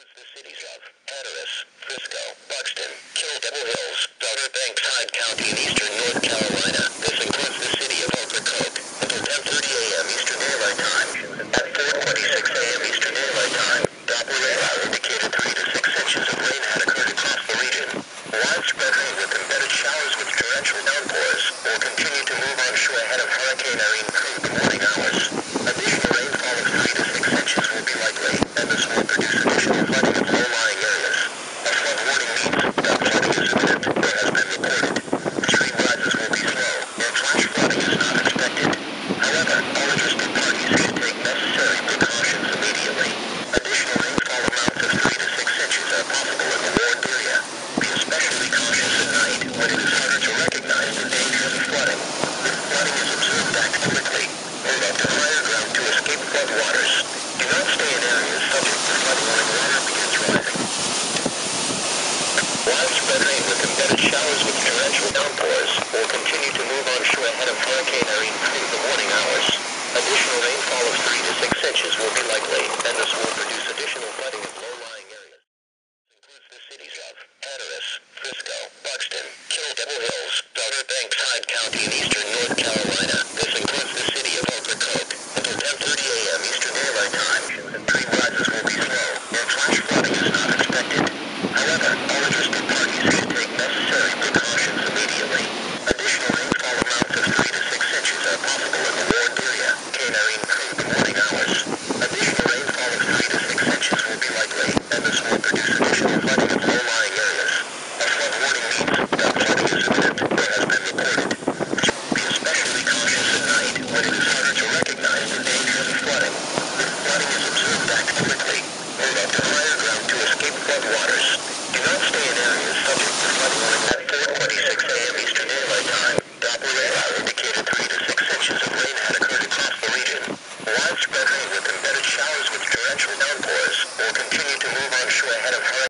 The cities of Hatteras, Frisco, Buxton, Devil Hills, Outer Banks, Hyde County, and eastern North Carolina. This includes the city of Ocracoke until 10:30 a.m. Eastern Daylight Time. At 4:26 a.m. Eastern Daylight Time, Doppler radar indicated 3 to 6 inches of rain had occurred across the region. Widespread rain with embedded showers with torrential downpours will continue to move onshore ahead of Hurricane Irene through the morning hours. Additional rainfall of 3 to 6 inches will be likely, and this will produce additional flooding in low-lying areas. A flood warning means that flooding is imminent or has been reported. Stream rises will be slow, and flash flooding is not expected. However, all interested parties should take necessary precautions immediately. Additional rainfall amounts of 3 to 6 inches are possible in the warned area. Be especially cautious at night when it is harder to recognize the dangers of flooding. If flooding is observed, act quickly. Move up to higher ground to escape floodwaters. Do not stay in areas subject to flooding when water begins rising. Widespread rain with embedded showers with torrential downpours will continue to move onshore ahead of Hurricane Irene through the morning hours. Additional rainfall of 3 to 6 inches will be likely, and this will produce additional flooding in low-lying areas. This includes the cities of Hatteras, Frisco, Buxton, Devil Hills, Outer Banks, Hyde County, and eastern North Carolina. This includes the city of Ocracoke until 10:30 a.m. Eastern Daylight Time. Stream rises will be slow, and flash flooding is not expected. However, all interested parties should take necessary precautions immediately. Additional rainfall amounts of 3 to 6 inches are possible in the warned area. Irene through the morning hours. Additional rainfall of 3 to 6 inches will be likely, and this will produce additional flooding in low-lying areas. A flood warning means that flooding is imminent or has been reported. Be especially cautious at night when it is harder to recognize the dangers of flooding. If flooding is observed, act quickly. Move up to higher ground to escape floodwaters. Do not stay in areas subject to flooding when at 4:26 a.m. Eastern Daylight Time. Doppler radar indicated 3 to 6 inches of rain had occurred across the region. Widespread rain with embedded showers with torrential downpours will continue to move onshore ahead of Hurricane